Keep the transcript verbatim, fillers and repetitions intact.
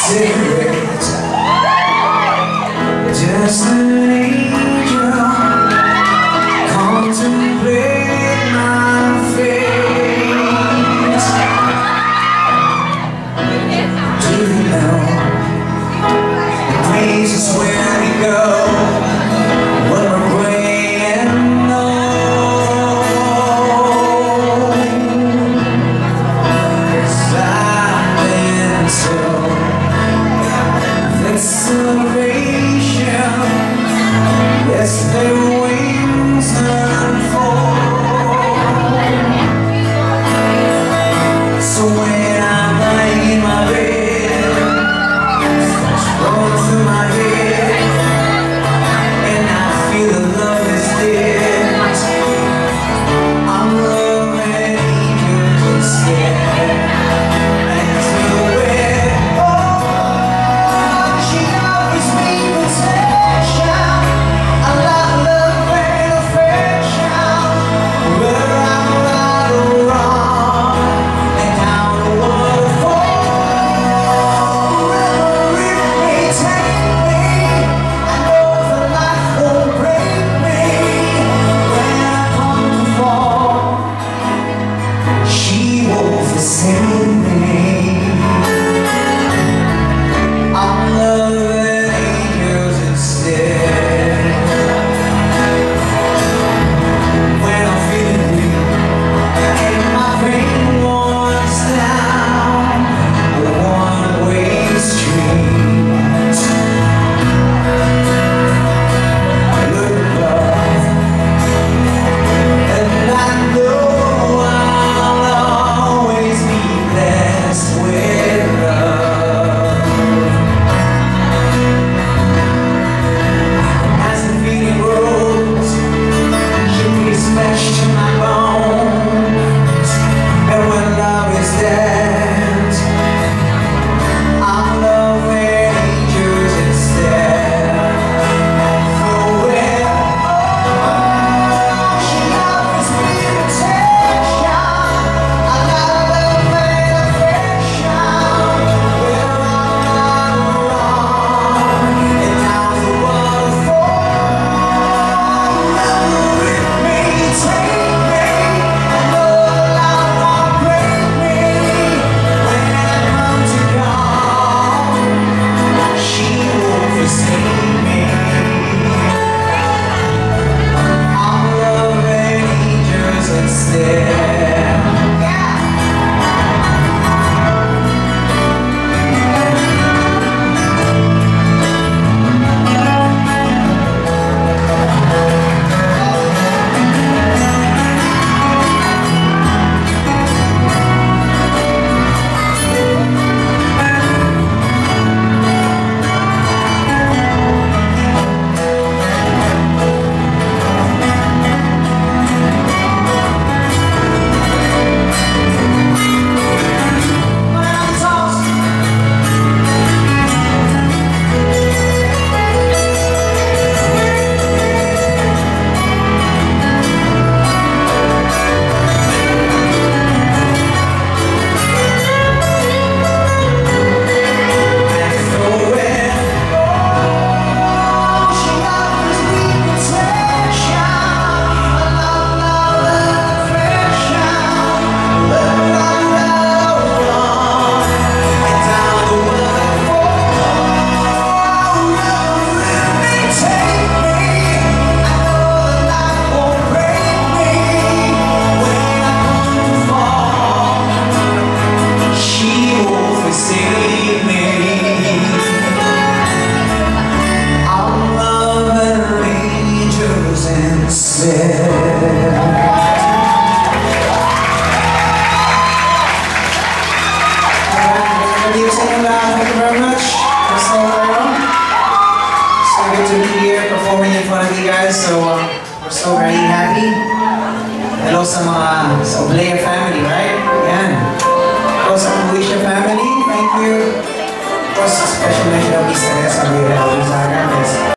secret, just an angel contemplate my face. Do you know the places where we go when we're great and old? 'Cause I've been told that salvation, yes, their wings unfold. So when I'm lying in my bed, thoughts roll through my head, and I feel the love is dead, I'm loving angels instead. And to where, oh, she offers me protection, a lot of love and affection, whether I'm right or wrong, and how the waterfall. Wherever it may take me, I know the life won't break me. When I come to fall, she won't forsake me. I'm loving angels instead. When I'm feeling weak and my brain wants down a one-way street, I look above and I know I'll always be blessed with love. As the feeling grows, she is flesh to my bones, and when love is dead, I'm loving angels instead. So when, oh, she offers me protection, a lot of love and affection, where I'm not wrong, and now the waterfall. Wherever it may take me, I know love won't break me. When I come to God, she won't forsake me. I'm loving angels instead. Yeah. When I'm tossed, and so when, oh, she offers me protection, a lot, lot of affection, whether I'm right or wrong, and down the waterfall. Wherever it may take me, I know the life won't break me. When I come to fall, she won't forsake me. I'm loving angels instead. Alright, thank you so very much for staying around. So good to be here performing in front of you guys, so uh, we're so very happy. Hello sa mga sa Oblea family, right? Yan. Hello sa Felicia family, thank you. Of course, special mention of Mister S. Aguirre Alzaga.